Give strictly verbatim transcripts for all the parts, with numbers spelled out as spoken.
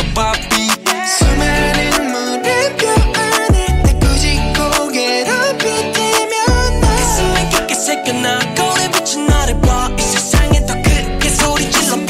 papi. 수많은 물음표 안에 내 굳이 고개를 빗대면 나 가슴에 깊게 새겨놔 거울에 비친 나를 봐. 이 세상에 더 크게 소리 질러봐.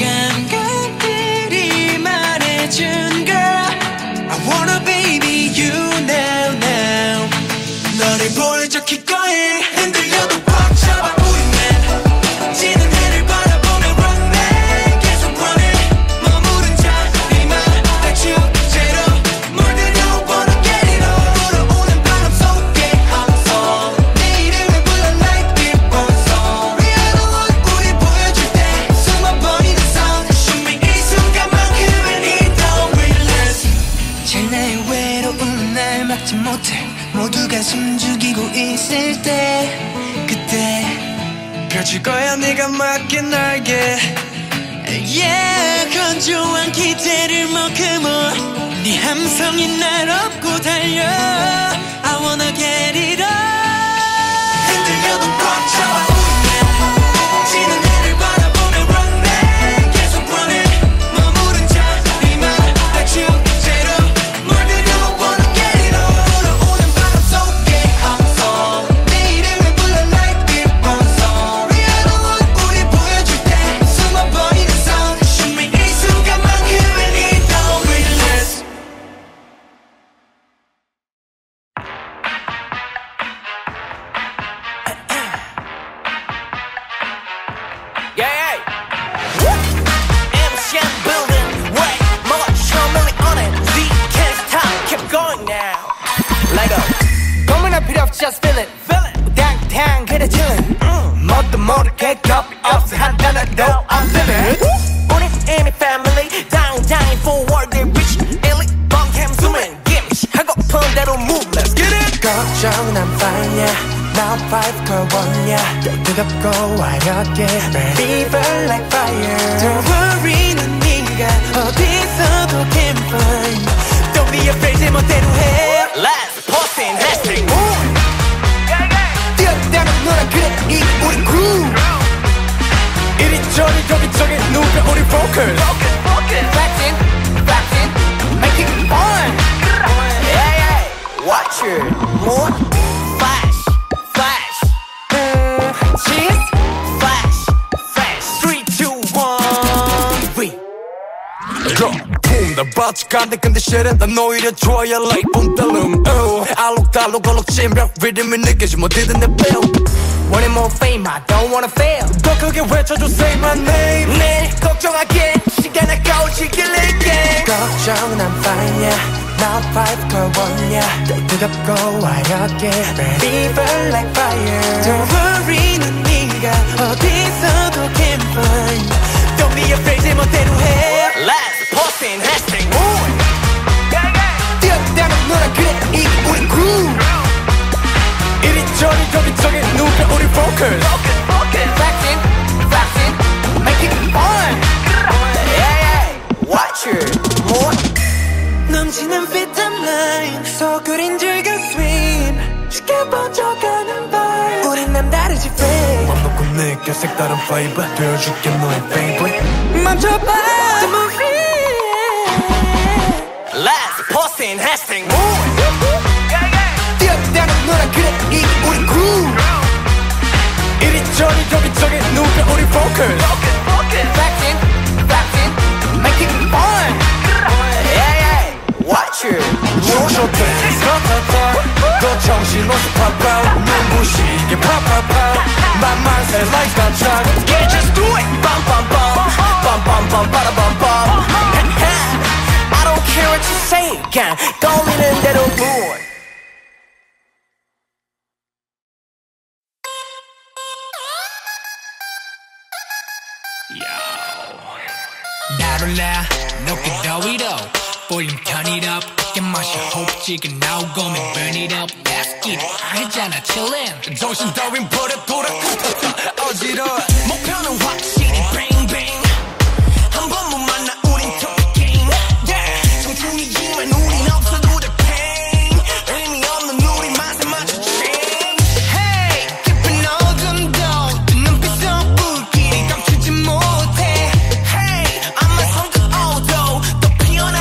감각들이 말해준 girl I wanna baby you now now. 너를 보여줘 keep going. 흔들려도 꽉 잡아 우리는 지는 해를 바라보며 running 계속 running. 머무른 자리만 날 축제로 물들여 wanna get it on. 불어오는 바람 속에 항상 내 이름을 불러 like keep on song. 위아래로 우리 보여줄 때 숨어버리는 sound. Shoot me 이 순간만큼은 it don't release. 찰나의 외로운 날 막지 못해 모두가 숨죽이고 있을 때 그때 펼칠 거야 네가 맡긴 날개. Yeah 건조한 기대를 머금어 네 함성이 날 업고 달려 I wanna get it on. 흔들려도 꽉 잡아 우리는 지는 해를 바라보며 running 계속 running. 머무른 자리만 날 축제로 물들여 wanna get it on. 불어오는 바람 속에 항상 내 이름을 불러 like keep on song. 위아래로 우리 보여줄 때 숨어버리는 sound. Shoot me 이 순간만큼은 it don't release. Yeah, yeah. 엠씨엠 building, wait, 뭐가 처음에 on it. Z can't stop, keep going now. Let go. 고민할 필요 없이 just feel it, feel it. 우당탕 그래 chillin'. 뭣도 모르게 겁이 없어 한 단어도 I'm feeling it. 우린 이미 family, 당장이 forward reach. 일리 벙캠 zooming, gimme 하고픈 대로 move, let's get it. 걱정은 I'm fine, yeah. Now five 걸 원냐 뜨겁고 화려하게 Fever like fire. Don't worry 넌 네가 어디서도 can find. Don't be afraid 제멋대로 해. Let's post in hashtag move. 뛰었다면 너랑 그래 이 우리 groove. 이리저리 여기저기 누가 우리 focus. Flexing, flexing, make it fun. Yeah, yeah. Watch it, more flash. Cheers, flash, flash, three, two, one, we go. Boom, 나 바치간데 근데 실은 난 오히려 좋아야 like boom, 달름. 알록달록 얼룩짐력 리듬이 느껴지면 어디든 내 feel. Wanting more fame, I don't wanna fail. 더 크게 외쳐줘 say my name. 네, 걱정하게 시간 아까워지길래 again. 걱정은 I'm fine, yeah. Now five 걸 원냐 뜨겁고 화려하게 Fever like fire. Don't worry 넌 네가 어디서도 can find. Don't be afraid 제멋대로 해. Let's post in hashtag move. 뛰었다면 너랑 그래 이 우리 groove. 이리저리 여기저기 누가 우리 focus. Flexing, flexing, make it fun. Yeah, yeah. Watch it, more 넘치는 fit timeline 서그린 줄과 swim 쉽게 번져가는 vibe. 우린 남다르지 frame. 맘 놓고 느껴 색다른 flavor 되어줄게 너의 favorite. 멈춰봐 the movie. Let's post in hashtag move. 뛰었다는 너랑 그래 이 우리 groove. 이리저리 여기저기 누가 우리 focus. Flexing, flexing, make it fun. Watch it. 조ሾ들 서터터 더 정신없이 pop out. 눈부시게 pop pop pop. 만만세 like 깜짝. Yeah, just do it. Bum bum bum, bum bum bum, bada bum bum. I don't care what you say, 그냥 떠오르는 대로 move. 나를라 높게 더위도 볼륨 turn it up. 깨 마셔 호흡지가 나오고 me burn it up. Let's get it 하잖아 chillin'. 정신 따윈 버려 돌아 어지러워. 목표는 확실히 bang bang. 한 번 못 만나 우린 talking. Yeah. 청춘이지만 우린 없어도 돼 pain. 의미 없는 우리 맛에 맞춰 change. Hey 깊은 어둠도 그 눈빛 속 불길이 감추지 못해. Hey I'm a 성급 auto 또 피어나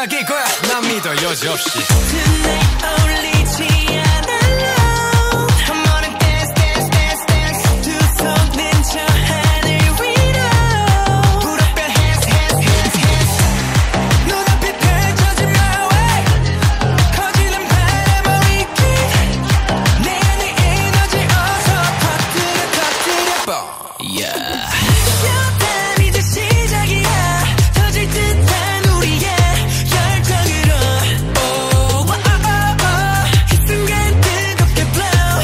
시작일 거야 난 믿어 여지없이 Tonight 어울리지 않아 Come on and dance dance dance dance 두 손은 저 하늘 위로 불어별 hands hands hands hands 눈앞이 펼쳐진 my way 커지는 바람 위키 내 안의 에너지 어서 터뜨려 터뜨려 Yeah. Showtime 이제 시작이야 터질 듯한 우리의 열정으로 Oh, oh, oh, oh. 이 순간 뜨겁게 blow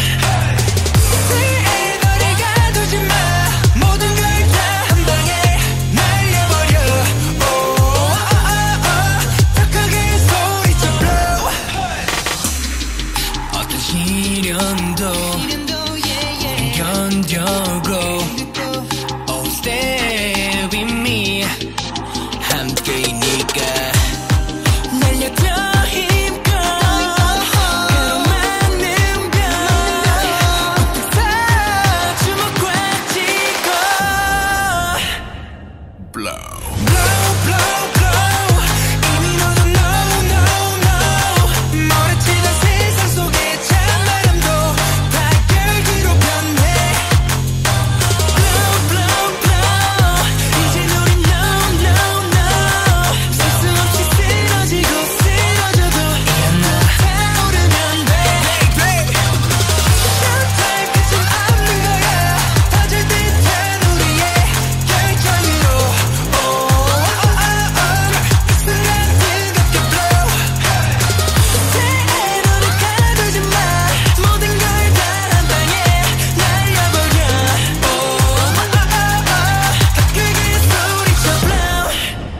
내 너를 가두지 마 모든 걸 다 한 방에 날려버려 Oh, oh, oh, oh. 더 크게 소리쳐 blow 어떤 시련도 견뎌고 Oh stay with me 함께이니까 날려줘 힘껏 가로막는 벽 끝에서 주먹과 쥐고 Blow Blow blow blow 이미 너도 know know know 몰아치던 세상 속에 찬바람도 다 열기로 변해 Blow blow blow 이젠 우린 know know know 셀 수 없이 쓰러지고 쓰러져도 일어나 타오르면 돼 Showtime 끝은 없는 거야 터질 듯한 우리의 결정으로 Oh oh oh oh 이 순간 뜨겁게 blow 내 에너를 가두지 마 모든 걸 다 한 방에 날려버려 Oh oh oh oh 더 크게 소리쳐 blow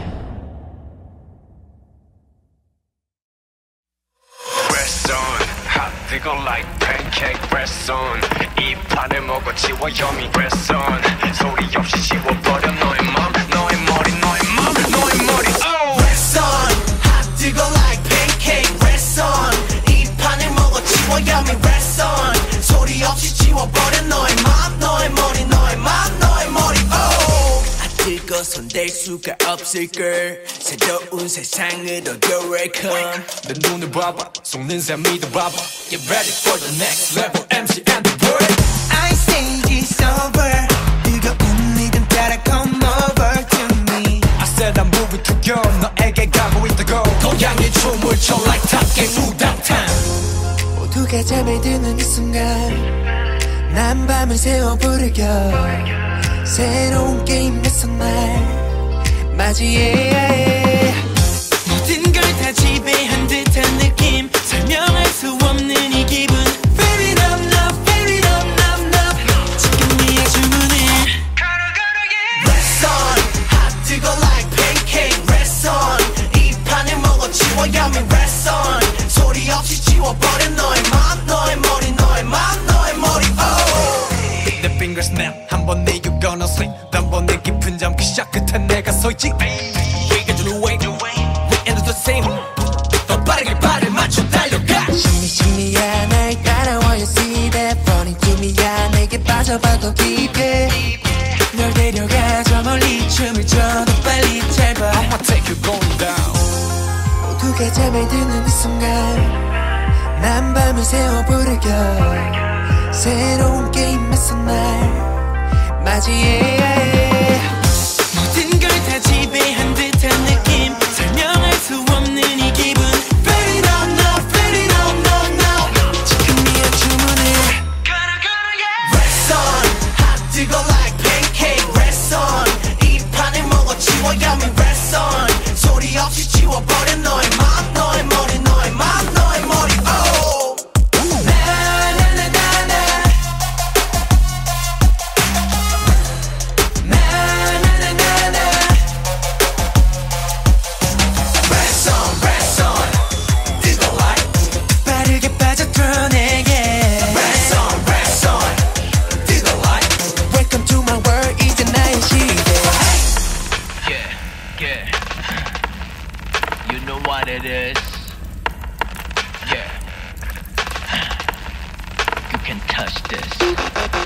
Press on hot 뜨거 like pancake press on 이 판을 먹어 지워 yummy press on 소리 없이 지워버려 너의 맘 너의 머리 너의 맘 너의 머리 oh Press on hot 뜨거 like pancake press on 이 판을 먹어 지워 yummy press on 소리 없이 지워버려 너의 맘 너의 머리 너의 맘 너의 머리 oh 아 뜨거 손댈 수가 없을걸 새로운 세상으로 you're welcome 내 눈을 봐봐 속는 새 믿어봐봐 Get ready for the next level 엠씨 and the world I say it's over 뜨거운 리듬 따라 come over to me I said I'm moving to you 너에게 가고 있다고 고양이 춤을 춰 like Top Gear 우당탕 모두가 잠에 드는 이 순간 난 밤을 새워 부르겨 새로운 게임에서 날 맞이해 모든 걸 다 지배한 듯한 느낌 설명할 수 없는 이 기분 Fill it up now, fill it up now, now 지금 네의 주문을 Press on, hot 뜨거 like pancake Press on, 이 판을 먹어 지워 yummy Press on, 소리 없이 지워버려 너의 맘 너의 머리 너의 맘 너의 머리 oh 내 finger snap 한번 내 you gonna sleep 단번에 깊은 잠 그 샷 끝에 내가 서있지 We got the way We end the same 더 빠르게 발을 맞춰 달려가 Shimmy shimmy야 날 따라와 You see that funny to me야 내게 빠져봐도 깊게 널 데려가 저 멀리 춤을 춰도 빨리 잘 봐 I'ma take you going down 모두가 잠에 드는 이 순간 난 밤을 새워 부르겨 새로운 게임에서 날 맞이해 모든 걸 다 지배한 듯한 느낌 설명할 수 없는 이 기분 Fill it up now, fill it up now, now 지금 네의 주문을 Press on, hot 뜨거 like pancake Press on, 이 판을 먹어 지워 yummy Press on, 소리 없이 지워버려 너의 맘 너의 머리 너의 맘 너의 머리 oh it is. Yeah. You can touch this.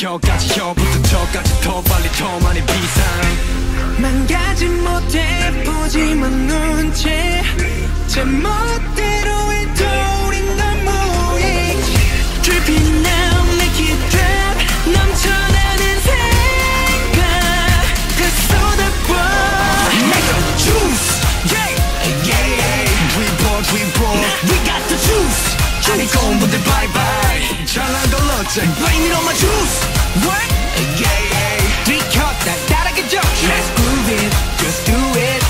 혀까지 혀부터 턱까지 더 빨리 더 많이 비상 망가지 못해 보지만 눈치 제 멋대로 해도 우린 너무 익지 Dripping now make it drop 넘쳐나는 생각 그 쏟아부어 Make a juice yeah yeah yeah We bought we bought We got the juice 아니 공부들 bye bye 잘난 걸 어째 Blame it on my juice What yeah yeah 들켰다 다르게 줘 Let's prove it just do it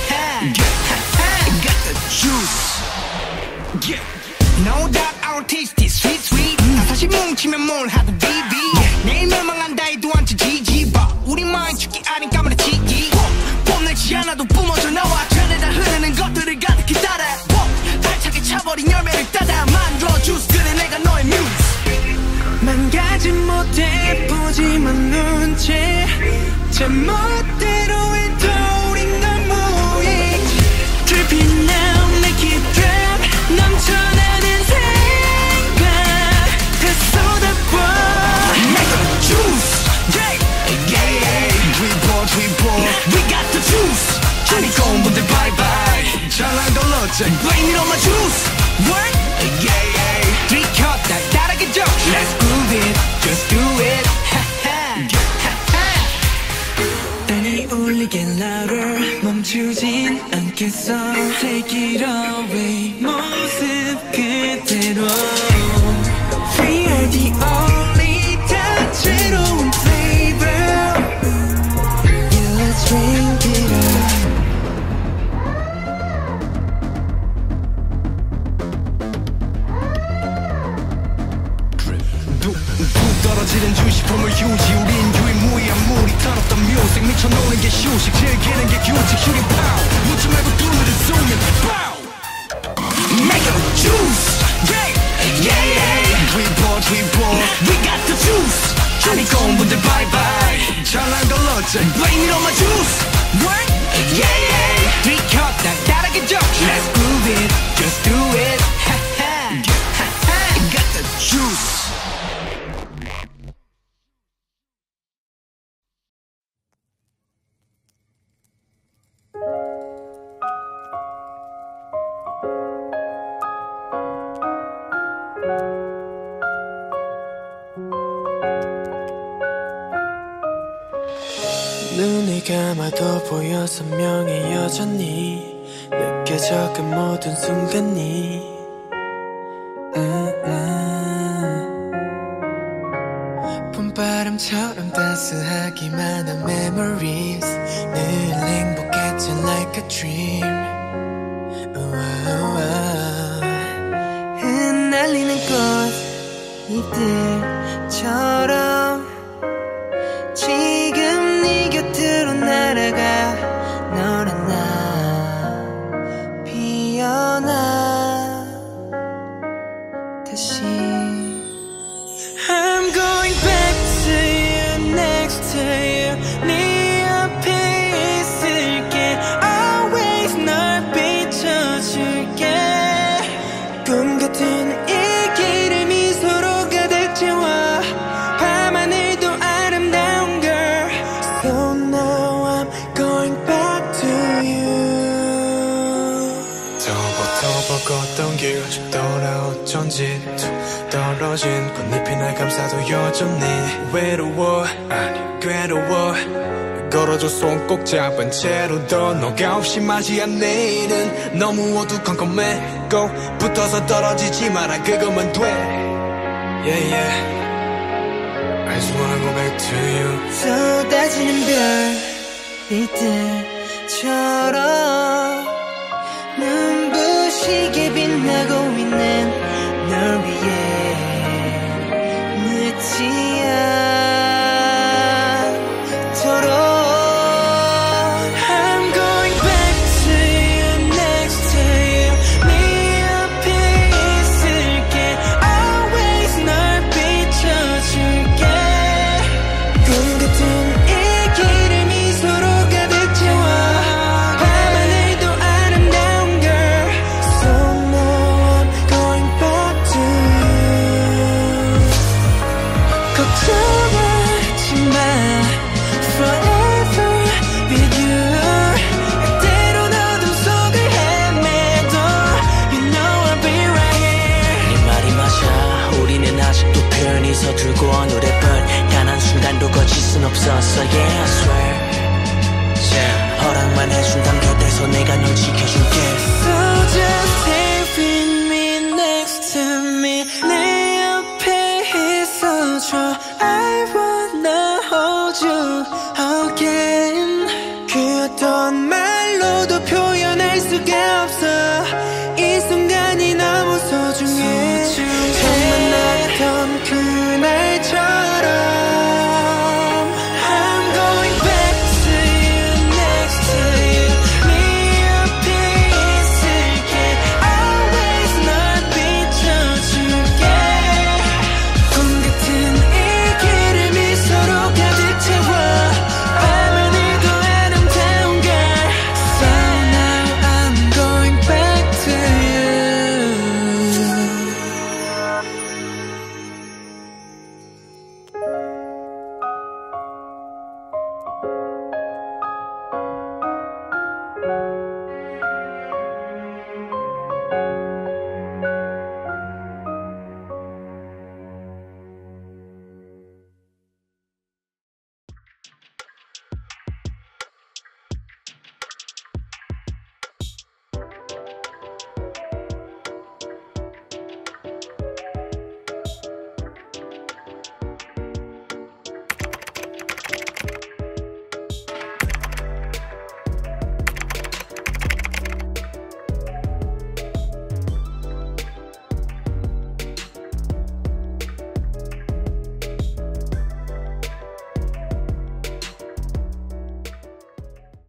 Got the juice yeah No doubt our taste is sweet sweet 나 사실 뭉치면 뭘 하든 비비 내일 멸망한다 해도 완전 지지봐 우리만 죽기 아닌 까무러치기 뽐내지 않아도 뿜어져 나와 전에다 흐르는 것들을 가득히 따라 알차게 차버린 열매를 따다 만들어 주스 그래 내가 너의 뮤즈 망가지 못해 보지만 눈치 제 멋대로 해도 우린 너무 익지 Dripping now make it drop 넘쳐나는 생각 다 쏟아부어 Make a juice yeah yeah yeah We bought we bought We got the juice 아니 공부들 bye bye 잘난 걸 어째 Blame it on my juice What yeah yeah 들켰다 다르게 줘 Let's prove it just do it 땅이 울리게 louder 멈추진 않겠어 Take it away 모습 그대로 We are the only 다채로운 flavor Yeah let's drink it up 뚝뚝 떨어지는 주식품을 유지 우린 유일무이한 물이 터놓던 뮤직 미쳐노는 게 휴식 즐기는 게 규칙 슈링 파우 묻지 말고 뚫으려 zoom in Make a juice yeah yeah yeah We bought we bought We got the juice 아니 공부들 bye bye 잘난 걸 어째 Blame it on my juice What yeah yeah 들켰다 다르게 줘 Let's prove it just do it Got the juice 눈을 감아도 보여 선명해 여전히 느껴져 그 모든 순간이 음, 음. 봄바람처럼 따스하기만 한 memories 늘 행복했지 like a dream 흩날리는 꽃잎들처럼 지금 네 곁으로 날아가 너랑 나 피어나 다시 I'm going back to you next to you 네 옆에 있을게 Always 널 비춰줄게 꿈 같은 이 길을 미소로 가득 채워 밤하늘도 아름다운 girl So now I'm going back to you 더벅더벅 걷던 길 돌아 어쩐지 툭 떨어진 꽃잎이 날 감싸도 여전히 외로워 아니 괴로워 걸어줘 손 꼭 잡은 채로 더 너가 없이 맞이한 내일은 너무 어두컴컴해 꼭 붙어서 떨어지지 마라 그거면 돼 Yeah yeah I just wanna go back to you 쏟아지는 별빛들처럼 눈부시게 빛나고 있는 널 위해